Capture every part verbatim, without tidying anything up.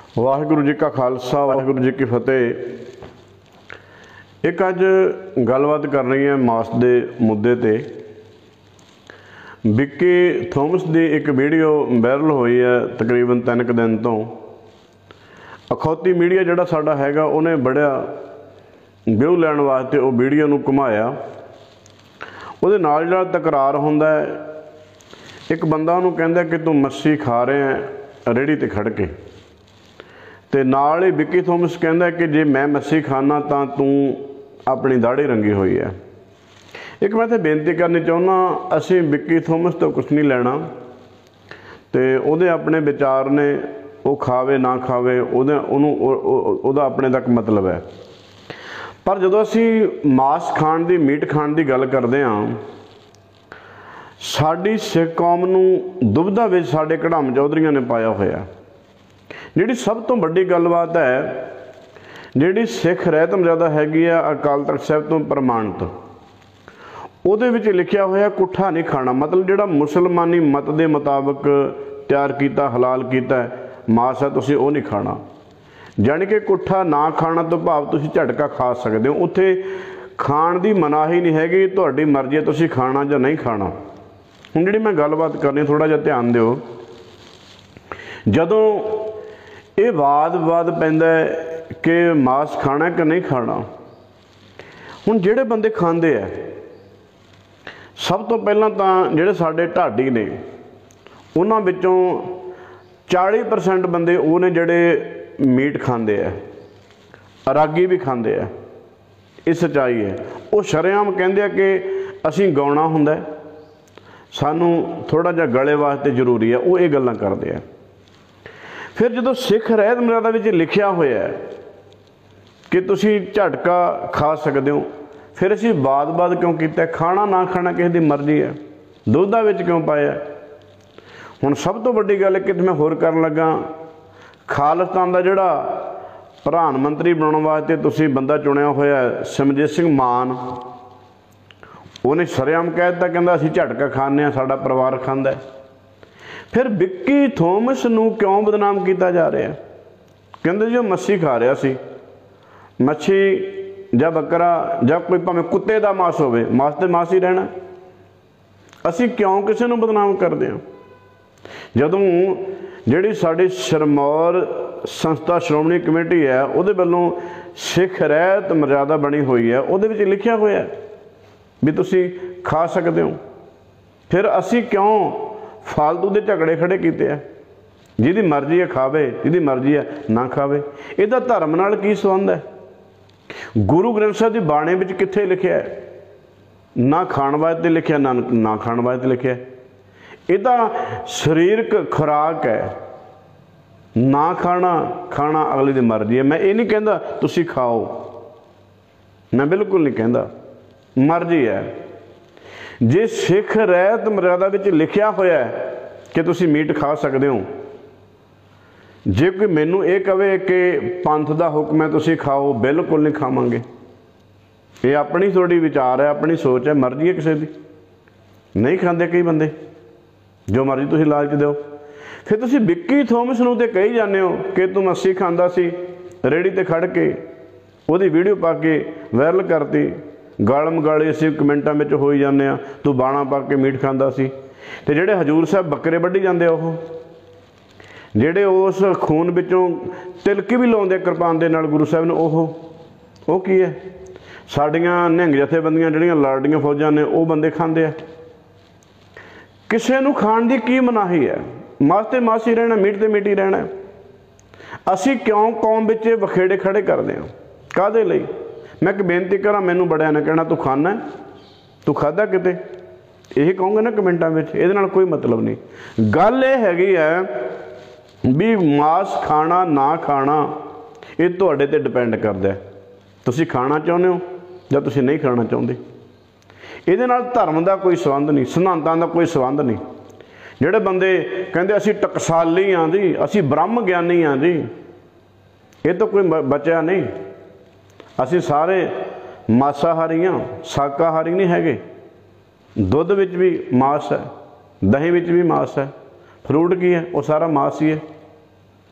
वाहिगुरू जी का खालसा वाहिगुरू जी की फतेह। एक अज गलबात कर रही है मास के मुद्दे ते। विक्की थॉमस की एक वीडियो वायरल हुई है तकरीबन तीन क दिन तो। अखौती मीडिया जिहड़ा साडा हैगा उन्हें बड़ा व्यू लैण वास्ते वो वीडियो नूं घुमाया। उहदे नाल जिहड़ा तकरार हुंदा है, एक बंदा उहनूं कहंदा कि तू मच्छी खा रहे हैं रेहड़ी ते खड़ के, ते नाल ही विक्की थॉमस कहंदा कि जे मैं मच्छी खाना तां तू अपनी दाढ़ी रंगी हुई है। एक मैं तो बेनती करनी चाहुंदा, असीं विक्की थॉमस तो कुछ नहीं लैना, तो उहदे अपने विचार ने, वो खावे ना खावे उहदे उहनूं उहदा अपने तक मतलब है। पर जदों असीं मांस खाण दी मीट खाण दी गल करदे हां, साडी सिख कौम नूं दुविधा विच साडे कढ़ाम चौधरीआं ने पाया होया। जिहड़ी सब तो वड्डी गलबात है, जिहड़ी सिख रहत मर्यादा हैगी आ अकाल तख्त साहिब तो प्रमाणित, ਉਹਦੇ ਵਿੱਚ लिखिया होया कुठा नहीं खाना, मतलब जिहड़ा मुसलमानी मत के मुताबिक तैयार किया हलाल किया मांस है तुसीं वो नहीं खाना। जानी कि कुठा ना खाना तो भाव तुसीं झटका खा सकते हो, उत्थे खाण की मनाही नहीं हैगी, तुहाडी मर्जी है तुसीं खाना जां नहीं खाना। हुण जिहड़ी मैं गलबात करनी थोड़ा जिहा ध्यान दिओ। जदों ये वाद विवाद पैंदा कि मांस खाना कि नहीं खाना, हुण जिहड़े बंदे खांदे आ, सब तो पहला तो जिहड़े साडे ढाडी ने उन्हां विचों चाली परसेंट बंदे वो ने जिहड़े मीट खांदे आ, रागी भी खांदे आ। ये सच्चाई है। वो शरेआम कहंदे आ कि असीं गाउणा हुंदा है, सानूं थोड़ा जिहा गले वास्ते जरूरी है, वो ये गल्लां करदे आ। फिर जो सिख रहत मर्यादा विच लिखिया होया कि तुसीं झटका खा सकते हो, फिर असीं बाद बाद क्यों किया? खाना ना खाना किसी की मर्जी है, दुविधा विच क्यों पाया? हुण सब तो वड्डी गल कि मैं होर करन लगा, खालिस्तान का जिहड़ा प्रधानमंत्री बनाउण वास्ते तुसीं बंदा चुनिया होया सिमरजीत सिंह मान, उहने शरेआम कह दित्ता कहंदा असीं झटका खाने आ, साडा परिवार खांदा है। फिर विक्की थॉमस नूं क्यों बदनाम किया जा रहा है? कहंदे जी मच्छी खा रहा सी, मच्छी ਜਾਂ बकरा ਜਾਂ कोई भावें कुत्ते का मांस होवे, मांस तो मांस ही रहना। असी क्यों किसी को बदनाम करते हैं? जदों जिहड़ी साडी सिरमौर संस्था श्रोमणी कमेटी है उहदे वल्लों सिख रहत मर्यादा बनी हुई है, उहदे विच लिखिया होया भी तुसीं खा सकते हो। फिर असी क्यों फालतू के झगड़े खड़े किए हैं? जिहदी मर्जी है खावे, जिहदी मर्जी है ना खावे। इहदा धर्म नाल की संबंध है? गुरु ग्रंथ साहिब की बाणी विच कित्थे लिखिया है? ना खाण वास्ते लिखिया ना ना खाण वास्ते लिखिया। इहदा शरीरक खुराक है, ना खाना खाना अगले की मर्जी है। मैं ये नहीं कहता तुसीं खाओ, मैं बिल्कुल नहीं कहता, मर्जी है। जे सिख रहत मर्यादा विच लिखिया होया है कि तुसीं मीट खा सकते हो, जे कोई मैनू ये कहे कि पंथ का हुक्म है तुसीं खाओ, बिल्कुल नहीं खावांगे। ये अपनी थोड़ी विचार है, अपनी सोच है, मर्जी है किसी की। नहीं खाते कई बंदे, जो मर्जी तुसीं लालच दो। फिर तुसीं विक्की थॉमस नूं ते कही जाने हो कि तू मच्छी खांदा सी रेहड़ी ते खड़ के, उहदी वीडियो पा के वायरल करती, गालम गाली असीं कमेंटां विच होई जाने आ, तू बाणा पा के मीट खांदा सी। ते जिहड़े हजूर साहब बकरे वड्ढी जांदे ओह, ਜਿਹੜੇ उस खून विचों तिलकी भी लाउंदे किरपान दे नाल गुरु साहब ने, ओह ਉਹ ਕੀ है? साडियां निहंग जथेबंदियां ਜਿਹੜੀਆਂ लड़दियां फौजां ने ਉਹ बंदे खांदे आ। ਕਿਸੇ ਨੂੰ ਖਾਣ ਦੀ ਕੀ ਮਨਾਹੀ है? मांस ते मांस ही रहना, मीट ते मीट ही रहना। ਅਸੀਂ क्यों कौम विच वखेड़े खड़े करते हैं? काहदे लई? मैं एक बेनती करा, मैनू बड़िया ने कहना तू खाना है, तू खादा किते? यही कहूँगा ना कमेंटां विच, इहदे नाल कोई मतलब नहीं। गल ये हैगी है भी मांस खाना ना खाना ये तुहाडे ते डिपेंड करदा है, तुसीं खाना चाहुंदे हो जां तुसीं नहीं खाना चाहुंदे। इहदे नाल धर्म का कोई संबंध नहीं, सिद्धांतां का कोई संबंध नहीं। जिहड़े बंदे कहंदे असीं टकसाली हाँ जी, असीं ब्रह्म ज्ञानी हाँ जी, ये तो कोई बचा नहीं। असीं सारे मासाहारी हाँ, शाकाहारी नहीं हैगे। दुध विच भी मांस है, दही विच भी मांस है, फ्रूट की है वो सारा मांस ही है।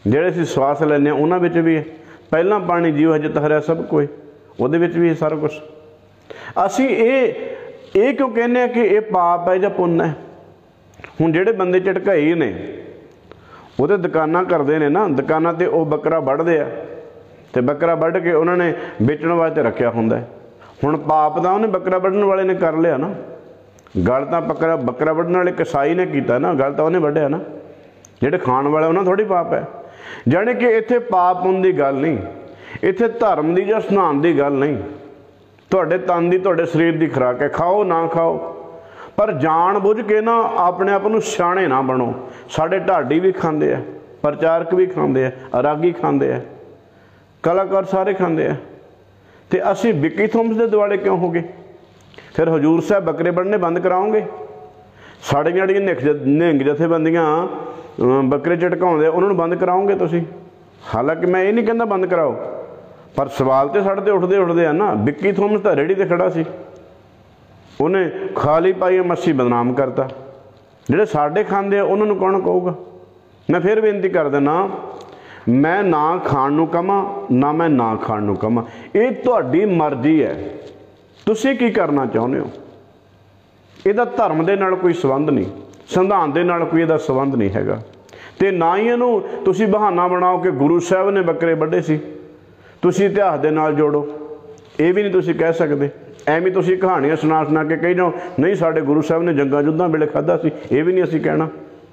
ਜਿਹੜੇ ਅਸੀਂ ਸਵਾਸ ਲੈਂਦੇ ਹਾਂ ਉਹਨਾਂ ਵਿੱਚ ਵੀ ਹੈ। ਪਹਿਲਾਂ ਪਾਣੀ ਜੀਵ ਹਜੇ ਤਹਰਿਆ ਸਭ ਕੋਈ, ਉਹਦੇ ਵਿੱਚ ਵੀ ਹੈ ਸਾਰਾ ਕੁਛ। ਅਸੀਂ ਇਹ ਇਹ ਕਿਉਂ ਕਹਿੰਦੇ ਹਾਂ ਕਿ ਇਹ ਪਾਪ ਹੈ ਜਾਂ ਪੁੰਨ ਹੈ? ਹੁਣ ਜਿਹੜੇ ਬੰਦੇ ਝਟਕਾਈ ਨੇ ਉਹ ਤਾਂ ਦੁਕਾਨਾਂ ਕਰਦੇ ਨੇ ਨਾ, ਦੁਕਾਨਾਂ 'ਤੇ ਉਹ ਬੱਕਰਾ ਵੱਢਦੇ ਆ ਅਤੇ ਬੱਕਰਾ ਵੱਢ ਕੇ ਉਹਨਾਂ ਨੇ ਵੇਚਣ ਵਾਸਤੇ ਰੱਖਿਆ ਹੁੰਦਾ। ਹੁਣ ਪਾਪ ਦਾ ਉਹਨੇ ਬੱਕਰਾ ਵੱਢਣ ਵਾਲੇ ਨੇ ਕਰ ਲਿਆ ਨਾ, ਗੱਲ ਤਾਂ ਬੱਕਰਾ ਬੱਕਰਾ ਵੱਢਣ ਵਾਲੇ ਕਸਾਈ ਨੇ ਕੀਤਾ ਨਾ, ਗੱਲ ਤਾਂ ਉਹਨੇ ਵੱਢਿਆ ਨਾ। ਜਿਹੜੇ ਖਾਣ ਵਾਲੇ ਉਹਨਾਂ ਥੋੜ੍ਹੀ ਪਾਪ ਹੈ। ਜਾਣੀ ਕਿ ਇੱਥੇ ਪਾਪ ਪੁੰਨ ਦੀ ਗੱਲ ਨਹੀਂ, ਇੱਥੇ ਧਰਮ ਦੀ ਜਾਂ ਸਨਾਨ ਦੀ ਗੱਲ ਨਹੀਂ। ਤੁਹਾਡੇ ਤਨ ਦੀ, ਤੁਹਾਡੇ ਸਰੀਰ ਦੀ ਖੁਰਾਕ ਹੈ, ਖਾਓ ਨਾ ਖਾਓ, ਪਰ ਜਾਣ ਬੁੱਝ ਕੇ ਨਾ ਆਪਣੇ ਆਪ ਨੂੰ ਸਿਆਣੇ ਨਾ ਬਣੋ। ਸਾਡੇ ਢਾਡੀ ਵੀ ਖਾਂਦੇ ਆ, ਪ੍ਰਚਾਰਕ ਵੀ ਖਾਂਦੇ ਆ, ਅਰਾਗੀ ਖਾਂਦੇ ਆ, ਕਲਾਕਾਰ ਸਾਰੇ ਖਾਂਦੇ ਆ, ਅਤੇ ਅਸੀਂ ਵਿੱਕੀ ਥੋਮਸ ਦੇ ਦੁਆਲੇ ਕਿਉਂ ਹੋ ਗਏ? ਫਿਰ ਹਜ਼ੂਰ ਸਾਹਿਬ ਬੱਕਰੇ ਵੱਢਣੇ ਬੰਦ ਕਰਾਓਗੇ? ਸਾਡੀਆਂ ਜਿਹੜੀਆਂ ਨਿਖ ਨਿਹੰਗ ਜਥੇਬੰਦੀਆਂ ਬੱਕਰੇ ਝਟਕਾਉਂਦੇ ਉਹਨਾਂ ਨੂੰ ਬੰਦ ਕਰਾਓਗੇ ਤੁਸੀਂ? ਹਾਲਾਂਕਿ ਮੈਂ ਇਹ ਨਹੀਂ ਕਹਿੰਦਾ ਬੰਦ ਕਰਾਓ, ਪਰ ਸਵਾਲ ਤਾਂ ਸਾਡੇ 'ਤੇ ਉੱਠਦੇ ਉੱਠਦੇ ਆ ਨਾ। ਵਿੱਕੀ ਥੋਮਸ ਤਾਂ ਰੇਹੜੀ 'ਤੇ ਖੜ੍ਹਾ ਸੀ, ਉਹਨੇ ਖਾਲੀ ਪਾਈ ਮੱਛੀ ਬਦਨਾਮ ਕਰਤਾ। ਜਿਹੜੇ ਸਾਡੇ ਖਾਂਦੇ ਆ ਉਹਨਾਂ ਨੂੰ ਕੌਣ ਕਹੂਗਾ? ਮੈਂ ਫਿਰ ਬੇਨਤੀ ਕਰ ਦਿੰਦਾ, ਮੈਂ ਨਾ ਖਾਣ ਨੂੰ ਕਹਾਂ ਨਾ ਮੈਂ ਨਾ ਖਾਣ ਨੂੰ ਕਹਾਂ, ਇਹ ਤੁਹਾਡੀ ਮਰਜ਼ੀ ਹੈ, ਤੁਸੀਂ ਕੀ ਕਰਨਾ ਚਾਹੁੰਦੇ ਹੋ। ਇਹਦਾ ਧਰਮ ਦੇ ਨਾਲ ਕੋਈ ਸੰਬੰਧ ਨਹੀਂ, ਸੰਵਿਧਾਨ ਦੇ ਨਾਲ ਕੋਈ ਇਹਦਾ ਸੰਬੰਧ ਨਹੀਂ ਹੈਗਾ। ਅਤੇ ਨਾ ਹੀ ਇਹਨੂੰ ਤੁਸੀਂ ਬਹਾਨਾ ਬਣਾਓ ਕਿ ਗੁਰੂ ਸਾਹਿਬ ਨੇ ਬੱਕਰੇ ਵੱਢੇ ਸੀ, ਤੁਸੀਂ ਇਤਿਹਾਸ ਦੇ ਨਾਲ ਜੋੜੋ, ਇਹ ਵੀ ਨਹੀਂ ਤੁਸੀਂ ਕਹਿ ਸਕਦੇ। ਐਵੇਂ ਤੁਸੀਂ ਕਹਾਣੀਆਂ ਸੁਣਾ ਸੁਣਾ ਕੇ ਕਹੀ ਜਾਓ ਨਹੀਂ ਸਾਡੇ ਗੁਰੂ ਸਾਹਿਬ ਨੇ ਜੰਗਾਂ ਯੁੱਧਾਂ ਵੇਲੇ ਖਾਧਾ ਸੀ, ਇਹ ਵੀ ਨਹੀਂ ਅਸੀਂ ਕਹਿਣਾ।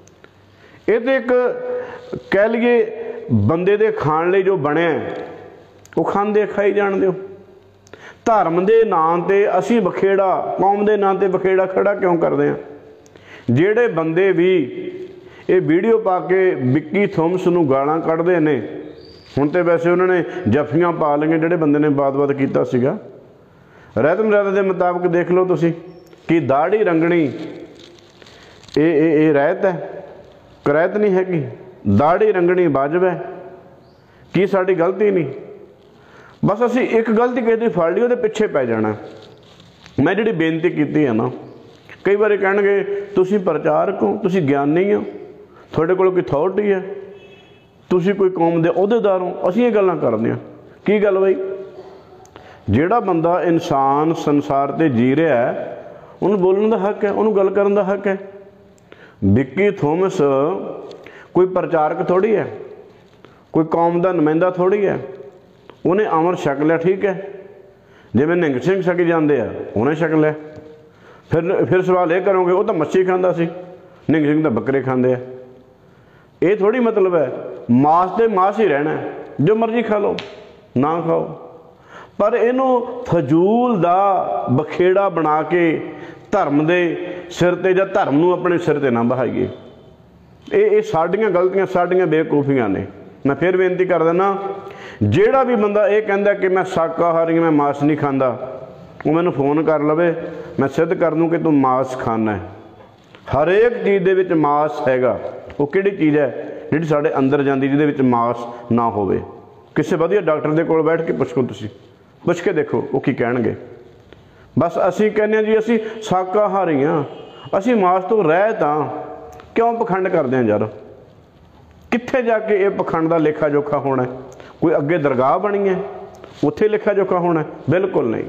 ਇਹ ਤਾਂ ਇੱਕ ਕਹਿ ਲਈਏ ਬੰਦੇ ਦੇ ਖਾਣ ਲਈ ਜੋ ਬਣਿਆ ਉਹ ਖਾਂਦੇ ਖਾਈ ਜਾਣ ਦਿਓ। ਧਰਮ ਦੇ ਨਾਂ 'ਤੇ ਅਸੀਂ ਬਖੇੜਾ, ਕੌਮ ਦੇ ਨਾਂ 'ਤੇ ਬਖੇੜਾ ਖੜਾ ਕਿਉਂ ਕਰਦੇ ਹਾਂ? ਜਿਹੜੇ ਬੰਦੇ ਵੀ ਇਹ ਵੀਡੀਓ ਪਾ ਕੇ ਵਿੱਕੀ ਥੋਮਸ ਨੂੰ ਗਾਲਾਂ ਕੱਢਦੇ ਨੇ, ਹੁਣ ਤਾਂ ਵੈਸੇ ਉਹਨਾਂ ਨੇ ਜੱਫੀਆਂ ਪਾ ਲਈਆਂ ਜਿਹੜੇ ਬੰਦੇ ਨੇ ਬਾਤ-ਬਾਤ ਕੀਤਾ ਸੀਗਾ। ਰਹਿਤ ਮਰਿਆਦਾ ਦੇ ਮੁਤਾਬਕ ਦੇਖ ਲਓ ਤੁਸੀਂ ਕਿ ਦਾੜੀ ਰੰਗਣੀ ਇਹ ਇਹ ਇਹ ਰਹਿਤ ਹੈ, ਕਰੈਤ ਨਹੀਂ ਹੈਗੀ। ਦਾੜੀ ਰੰਗਣੀ ਵਾਜਬ ਹੈ, ਕੀ ਸਾਡੀ ਗਲਤੀ ਨਹੀਂ? ਬਸ ਅਸੀਂ ਇੱਕ ਗਲਤੀ ਕਿਸੇ ਦੀ ਫੜ ਲਈ ਉਹਦੇ ਪਿੱਛੇ ਪੈ ਜਾਣਾ। ਮੈਂ ਜਿਹੜੀ ਬੇਨਤੀ ਕੀਤੀ ਹੈ ਨਾ, ਕਈ ਵਾਰੀ ਕਹਿਣਗੇ ਤੁਸੀਂ ਪ੍ਰਚਾਰਕ ਹੋ, ਤੁਸੀਂ ਗਿਆਨੀ ਹੋ, ਤੁਹਾਡੇ ਕੋਲ ਕੋਈ ਅਥਾਰਟੀ ਹੈ, ਤੁਸੀਂ ਕੋਈ ਕੌਮ ਦੇ ਅਹੁਦੇਦਾਰ ਹੋ, ਅਸੀਂ ਇਹ ਗੱਲਾਂ ਕਰਦੇ ਹਾਂ। ਕੀ ਗੱਲ ਬਈ? ਜਿਹੜਾ ਬੰਦਾ ਇਨਸਾਨ ਸੰਸਾਰ 'ਤੇ ਜੀ ਰਿਹਾ ਹੈ ਉਹਨੂੰ ਬੋਲਣ ਦਾ ਹੱਕ ਹੈ, ਉਹਨੂੰ ਗੱਲ ਕਰਨ ਦਾ ਹੱਕ ਹੈ। ਵਿੱਕੀ ਥੋਮਸ ਕੋਈ ਪ੍ਰਚਾਰਕ ਥੋੜ੍ਹੀ ਹੈ, ਕੋਈ ਕੌਮ ਦਾ ਨੁਮਾਇੰਦਾ ਥੋੜ੍ਹੀ ਹੈ। ਉਹਨੇ ਅੰਮ੍ਰਿਤ ਛਕ ਲਿਆ, ਠੀਕ ਹੈ, ਜਿਵੇਂ ਨਿਹੰਗ ਸਿੰਘ ਛਕ ਜਾਂਦੇ ਆ ਉਹਨੇ ਛਕ ਲਿਆ। ਫਿਰ ਫਿਰ ਸਵਾਲ ਇਹ ਕਰੋਗੇ ਉਹ ਤਾਂ ਮੱਛੀ ਖਾਂਦਾ ਸੀ, ਨਿਹੰਗ ਸਿੰਘ ਤਾਂ ਬੱਕਰੇ ਖਾਂਦੇ ਆ। ਇਹ ਥੋੜ੍ਹੀ ਮਤਲਬ ਹੈ ਮਾਸ ਤੇ ਮਾਸ ਹੀ ਰਹਿਣਾ, ਜੋ ਮਰਜ਼ੀ ਖਾ ਲਓ ਨਾ ਖਾਓ। ਪਰ ਇਹਨੂੰ ਫਜ਼ੂਲ ਦਾ ਬਖੇੜਾ ਬਣਾ ਕੇ ਧਰਮ ਦੇ ਸਿਰ 'ਤੇ ਜਾਂ ਧਰਮ ਨੂੰ ਆਪਣੇ ਸਿਰ 'ਤੇ ਨਾ ਬਹਾਈਏ। ਇਹ ਇਹ ਸਾਡੀਆਂ ਗਲਤੀਆਂ, ਸਾਡੀਆਂ ਬੇਵਕੂਫੀਆਂ ਨੇ। ਮੈਂ ਫਿਰ ਬੇਨਤੀ ਕਰ ਦਿੰਦਾ, ਜਿਹੜਾ ਵੀ ਬੰਦਾ ਇਹ ਕਹਿੰਦਾ ਕਿ ਮੈਂ ਸ਼ਾਕਾਹਾਰੀ, ਮੈਂ ਮਾਸ ਨਹੀਂ ਖਾਂਦਾ, ਉਹ ਮੈਨੂੰ ਫੋਨ ਕਰ ਲਵੇ, ਮੈਂ ਸਿੱਧ ਕਰ ਦੂੰ ਕਿ ਤੂੰ ਮਾਸ ਖਾਣਾ ਹੈ। ਹਰੇਕ ਚੀਜ਼ ਦੇ ਵਿੱਚ ਮਾਸ ਹੈਗਾ। ਉਹ ਕਿਹੜੀ ਚੀਜ਼ ਹੈ ਜਿਹੜੀ ਸਾਡੇ ਅੰਦਰ ਜਾਂਦੀ ਜਿਹਦੇ ਵਿੱਚ ਮਾਸ ਨਾ ਹੋਵੇ? ਕਿਸੇ ਵਧੀਆ ਡਾਕਟਰ ਦੇ ਕੋਲ ਬੈਠ ਕੇ ਪੁੱਛੋ, ਤੁਸੀਂ ਪੁੱਛ ਕੇ ਦੇਖੋ ਉਹ ਕੀ ਕਹਿਣਗੇ। ਬਸ ਅਸੀਂ ਕਹਿੰਦੇ ਹਾਂ ਜੀ ਅਸੀਂ ਸ਼ਾਕਾਹਾਰੀ ਹਾਂ, ਅਸੀਂ ਮਾਸ ਤੋਂ ਰਹਿਤ ਹਾਂ। ਕਿਉਂ ਪਖੰਡ ਕਰਦੇ ਹਾਂ ਯਾਰ? ਕਿੱਥੇ ਜਾ ਕੇ ਇਹ ਪਖੰਡ ਦਾ ਲੇਖਾ ਜੋਖਾ ਹੋਣਾ? ਕੋਈ ਅੱਗੇ ਦਰਗਾਹ ਬਣੀ ਹੈ ਉੱਥੇ ਲੇਖਾ ਜੋਖਾ ਹੋਣਾ? ਬਿਲਕੁਲ ਨਹੀਂ।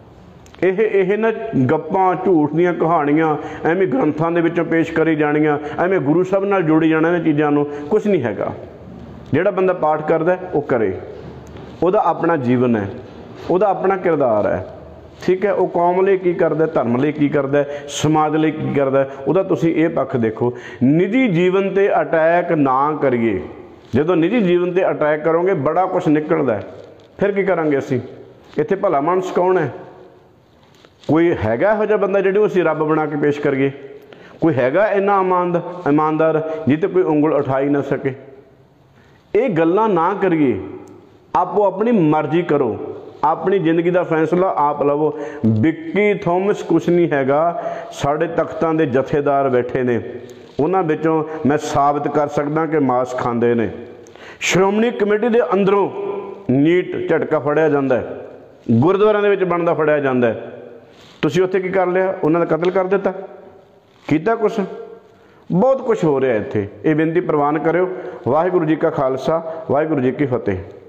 ਇਹ ਇਹ ਨਾ ਗੱਪਾਂ, ਝੂਠ ਦੀਆਂ ਕਹਾਣੀਆਂ ਐਵੇਂ ਗ੍ਰੰਥਾਂ ਦੇ ਵਿੱਚੋਂ ਪੇਸ਼ ਕਰੀ ਜਾਣੀਆਂ, ਐਵੇਂ ਗੁਰੂ ਸਾਹਿਬ ਨਾਲ ਜੋੜੀ ਜਾਣਾ ਇਹਨਾਂ ਚੀਜ਼ਾਂ ਨੂੰ, ਕੁਛ ਨਹੀਂ ਹੈਗਾ। ਜਿਹੜਾ ਬੰਦਾ ਪਾਠ ਕਰਦਾ ਉਹ ਕਰੇ, ਉਹਦਾ ਆਪਣਾ ਜੀਵਨ ਹੈ, ਉਹਦਾ ਆਪਣਾ ਕਿਰਦਾਰ ਹੈ, ਠੀਕ ਹੈ। ਉਹ ਕੌਮ ਲਈ ਕੀ ਕਰਦਾ, ਧਰਮ ਲਈ ਕੀ ਕਰਦਾ, ਸਮਾਜ ਲਈ ਕੀ ਕਰਦਾ, ਉਹਦਾ ਤੁਸੀਂ ਇਹ ਪੱਖ ਦੇਖੋ। ਨਿੱਜੀ ਜੀਵਨ 'ਤੇ ਅਟੈਕ ਨਾ ਕਰੀਏ। ਜਦੋਂ ਨਿੱਜੀ ਜੀਵਨ 'ਤੇ ਅਟੈਕ ਕਰੋਗੇ ਬੜਾ ਕੁਛ ਨਿਕਲਦਾ, ਫਿਰ ਕੀ ਕਰਾਂਗੇ ਅਸੀਂ? ਇੱਥੇ ਭਲਾ ਮਾਨਸ ਕੌਣ ਹੈ? ਕੋਈ ਹੈਗਾ ਇਹੋ ਜਿਹਾ ਬੰਦਾ ਜਿਹਨੂੰ ਅਸੀਂ ਰੱਬ ਬਣਾ ਕੇ ਪੇਸ਼ ਕਰੀਏ? ਕੋਈ ਹੈਗਾ ਇੰਨਾ ਇਮਾਨਦ ਇਮਾਨਦਾਰ ਜਿਹ 'ਤੇ ਕੋਈ ਉਂਗਲ ਉਠਾ ਹੀ ਨਾ ਸਕੇ? ਇਹ ਗੱਲਾਂ ਨਾ ਕਰੀਏ, ਆਪੋ ਆਪਣੀ ਮਰਜ਼ੀ ਕਰੋ, ਆਪਣੀ ਜ਼ਿੰਦਗੀ ਦਾ ਫੈਸਲਾ ਆਪ ਲਵੋ। ਵਿੱਕੀ ਥੋਮਸ ਕੁਛ ਨਹੀਂ ਹੈਗਾ। ਸਾਡੇ ਤਖਤਾਂ ਦੇ ਜਥੇਦਾਰ ਬੈਠੇ ਨੇ, ਉਹਨਾਂ ਵਿੱਚੋਂ ਮੈਂ ਸਾਬਤ ਕਰ ਸਕਦਾ ਕਿ ਮਾਸ ਖਾਂਦੇ ਨੇ। ਸ਼੍ਰੋਮਣੀ ਕਮੇਟੀ ਦੇ ਅੰਦਰੋਂ ਨੀਟ ਝਟਕਾ ਫੜਿਆ ਜਾਂਦਾ, ਗੁਰਦੁਆਰਿਆਂ ਦੇ ਵਿੱਚ ਬਣਦਾ ਫੜਿਆ ਜਾਂਦਾ। ਤੁਸੀਂ ਉੱਥੇ ਕੀ ਕਰ ਲਿਆ? ਉਹਨਾਂ ਦਾ ਕਤਲ ਕਰ ਦਿੱਤਾ, ਕੀਤਾ ਕੁਛ? बहुत कुछ हो रहा है इत्थे। ये बेनती प्रवान करो। वाहिगुरू जी का खालसा, वाहिगुरू जी की फतेह।